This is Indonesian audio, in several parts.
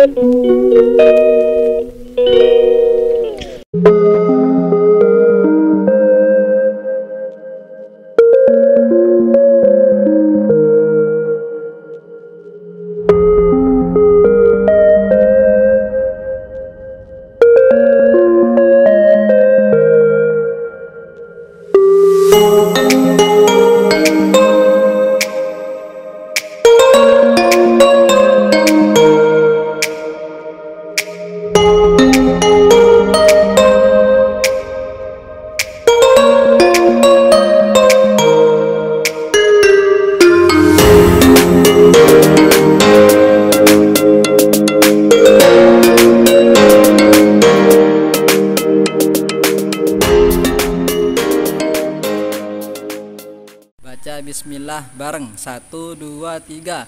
Bismillah bareng 1, 2, 3.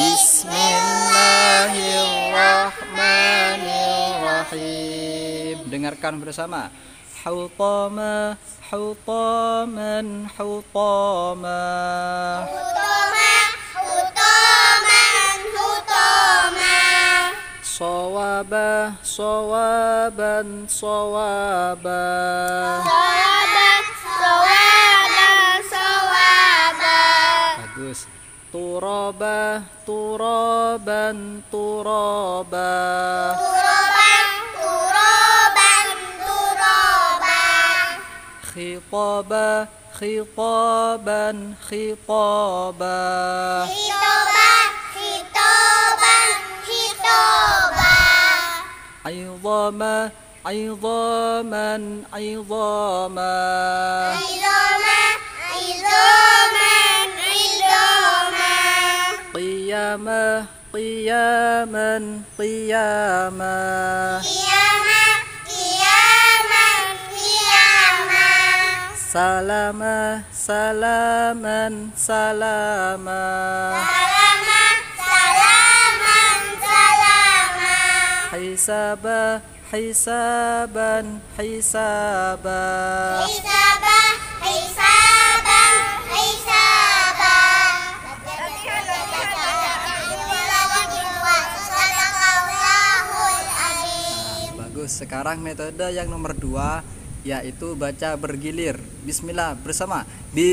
Bismillahirrahmanirrahim. Dengarkan bersama. Hutama, hutaman, hutama. Hutama, hutaman, hutama. Sawaba, sawaban, sawaba. Sawaban, sawaban, sawaba. Bagus. Turaba, turaban, turaba. Turaban, turaban, turaba. Khitaba, khitaban, khitaba. Khitaba, khitaban, khitaba. Aidama, aidaman, aidama. Aidama, aidaman, aidama. Qiyama, qiyaman, qiyama. Qiyama, qiyaman, qiyama. Salama, salaman, salama. Salama, salaman, salama. Hisaba, hisaban, hisaba. Hisaba, hisaban, hisaba. Bagus. Sekarang metode yang nomor 2, yaitu baca bergilir. Bismillah bersama.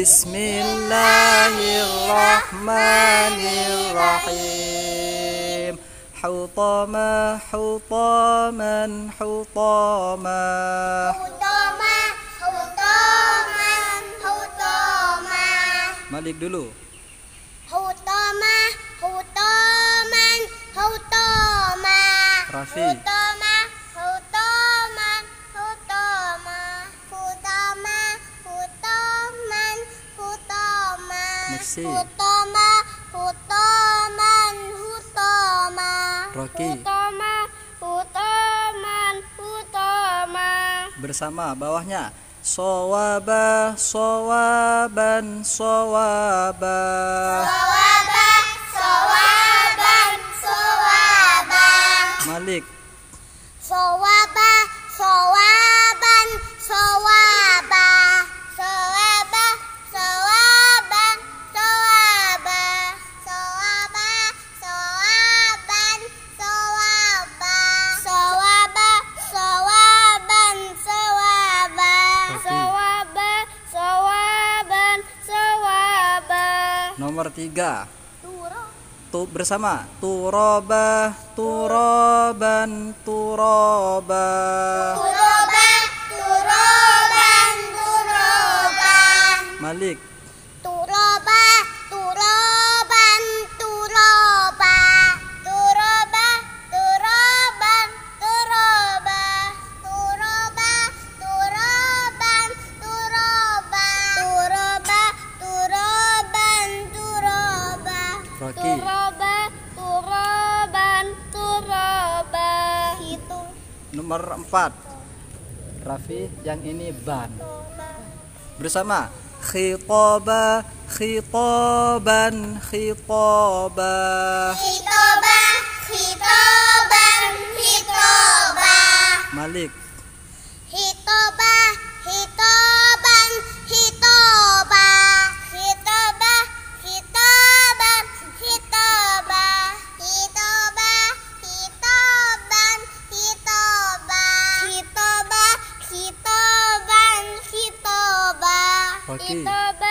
Bismillahirrahmanirrahim. Hutama, hutaman, hutama. Hutama, hutaman, hutama. Malik dulu. Hutama, hutaman, hutama. Rafi. Hutama, hutaman, hutama. Hutama, hutaman, hutama. Meksi. Hutama, hutaman, hutama. Rocky. Hutama, hutaman, hutama. Bersama bawahnya. Sawaba, sawaban, sawaba. Sawaba, sawaban, sawaba. Malik. Sawaba, sawaban, sawaba. Sawaba, sawaban, sawaba. Sawaba, sawaban, sawaba. Sawaba, sawaban, sawaba. Sawaba, sawaban, sawaba. Nomor 3. Turo. Bersama. Turaba, turaban, turaba. Turoba, turoban, turoban. Malik. Turoba, turoban, turoba. Turoba, turoban, turoba. Turoba, turoban, turoba. Turoba, turoban, turoba. Rocky. Turoba, turoban, turoba. Itu. Nomor 4. Raffi, yang ini ban. Bersama. Khitaba, khitaban, khitaba. Khitoba, khitoban, khitoba. Malik. Hitoba, hitoban, hitoba. Hitoba, hitoban, hitoba. Hitoba, hitoban, Rocky.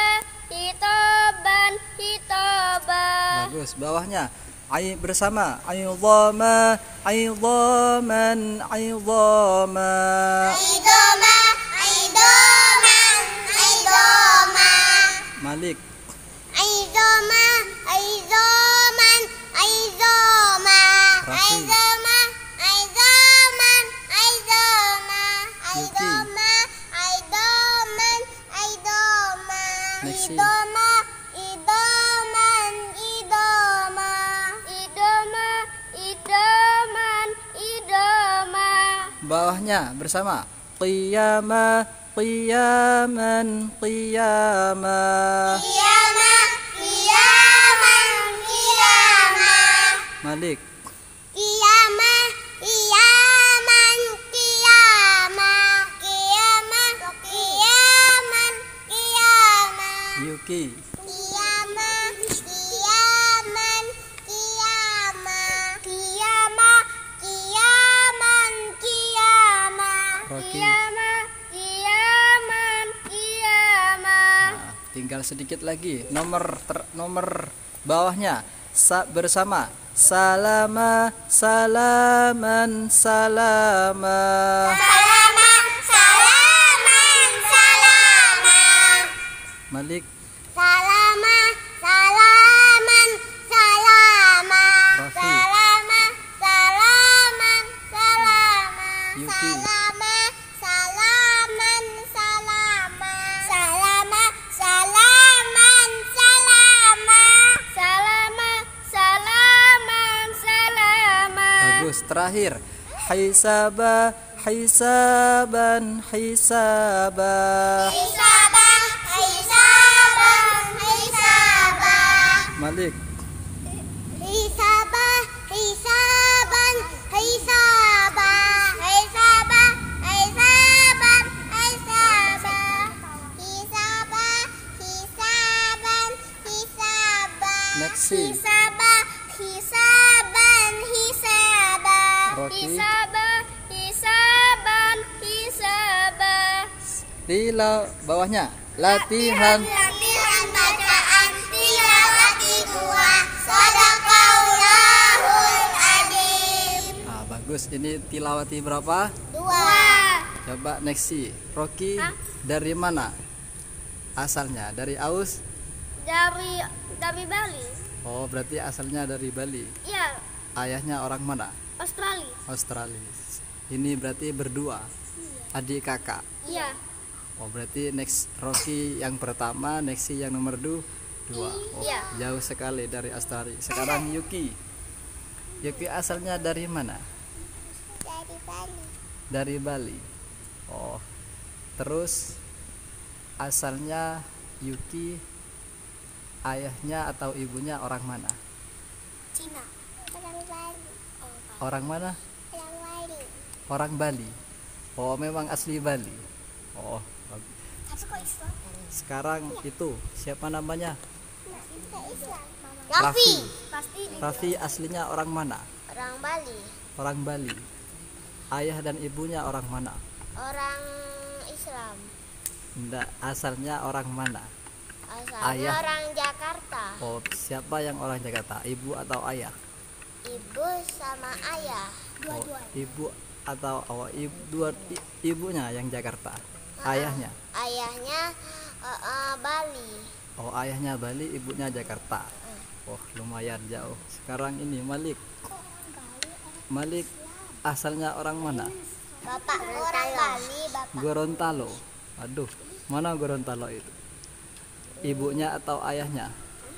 hitoban, hitoba. Bagus. Bawahnya bersama. Aidhama, aidhaman, aidhama. Aidoma, aidoman, aidoma. Malik. Aidoma, aidoman, aidoma. Rafi. Aidoma, aidoman, aidoma. Yuki. Aidoma, aidoman, aidoma. Next. Idoma, idoman, idoma. Idoma, idoman, idoma. Bawahnya bersama. Qiyama, qiyaman, qiyama. Qiyama, qiyaman, qiyama. Malik. Qiyama, qiyaman, qiyama. Qiyama, qiyaman, qiyama. Yuki. Qiyama, qiyaman, qiyama. Qiyama, qiyaman, qiyama. Rocky. Qiyama, qiyaman, qiyama. Nah, tinggal sedikit lagi. Nomor bawahnya bersama. Salama, salaman, salama. Salama, salaman, salama. Malik. Salama, salaman, salama. Rafi. Salama, salaman, salama. Yuki. Salama, salaman, salama. Salama, salaman, salama. Salama, salaman, salama. Bagus. Terakhir. Hisaba, hisaban, hisaba. Hisabah, hisabah, hisabah. Malik. Hisabah, hisaban, hisabah. Hisabah, hisaban, hisabah. Hisabah, hisaban, hisabah. Next. Hisabah, hisaban, hisabah. Rocky. Hisabah, hisaban, hisabah. Bawahnya. Latihan. Latihan bacaan tilawati dua. Sadaqallahul adzim. Ah, bagus. Ini tilawati berapa? Dua. Coba next. Rocky. Dari mana asalnya? Dari Aus? Dari Bali. Oh, berarti asalnya dari Bali. Iya, Ayahnya orang mana? Australia. Australia. Ini berarti berdua. Adik kakak. Iya. Oh, berarti next Rocky yang pertama, next yang nomor dua. Oh, Iya. jauh sekali dari Australia. Sekarang Yuki. Yuki asalnya dari mana? Dari Bali. Dari Bali. Oh. Terus asalnya Yuki, ayahnya atau ibunya orang mana? Cina. Orang Bali. Orang mana? Orang Bali. Orang Bali. Oh, memang asli Bali. Oh, bagus. Tapi kok Islam? Sekarang itu siapa namanya? Islam. Raffi. Pasti Raffi aslinya orang mana? orang Bali. Orang Bali. Ayah dan ibunya orang mana? Orang Islam. Enggak, asalnya orang mana? Asalnya Ayah. orang Jakarta. Oh, siapa yang orang Jakarta? Ibu atau ayah? Ibu sama ayah. Oh, ibu atau ibunya yang Jakarta. Ayahnya. Ayahnya Bali. Oh, ayahnya Bali, ibunya Jakarta. Oh, lumayan jauh. Sekarang ini Malik. Malik asalnya orang mana? Bapak orang Bali, bapak. Gorontalo. Aduh, mana Gorontalo itu? Ibunya atau ayahnya?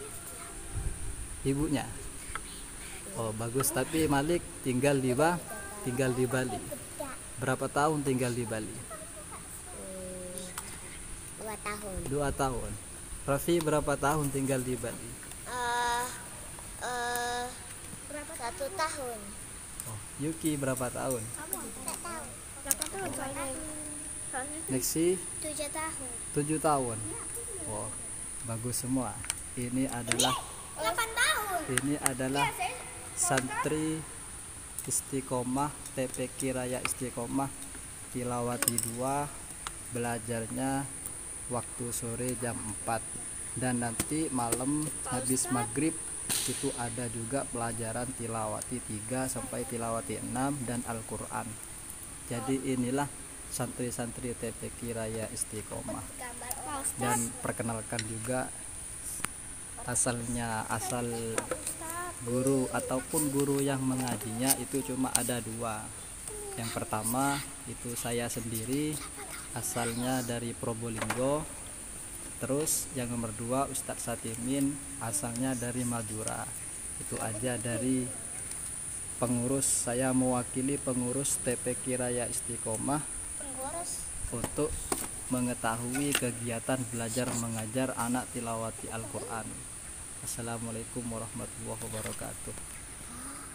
Ibunya. Oh, bagus. Tapi Malik tinggal di Bali. Berapa tahun tinggal di Bali? 2 tahun. 2 tahun. Raffi berapa tahun tinggal di Bali? 1 tahun. Oh, Yuki berapa tahun? Berapa tahun? Nexi 7 tahun. 7 tahun. Oh, bagus semua. Ini adalah 8 tahun. santri Istiqomah TPQ Raya Istiqomah Tilawati 2. Belajarnya waktu sore jam 4, dan nanti malam habis maghrib itu ada juga pelajaran tilawati 3 sampai tilawati 6 dan Al-Quran. Jadi inilah santri-santri TPQ Raya Istiqomah. Dan perkenalkan juga asal guru ataupun guru yang mengajinya itu cuma ada 2. Yang pertama itu saya sendiri, asalnya dari Probolinggo. Terus yang nomor 2 Ustadz Satimin, asalnya dari Madura. Itu aja dari pengurus, saya mewakili pengurus TPQ Raya Istiqomah untuk mengetahui kegiatan belajar mengajar anak tilawati Al-Quran. Assalamualaikum warahmatullahi wabarakatuh.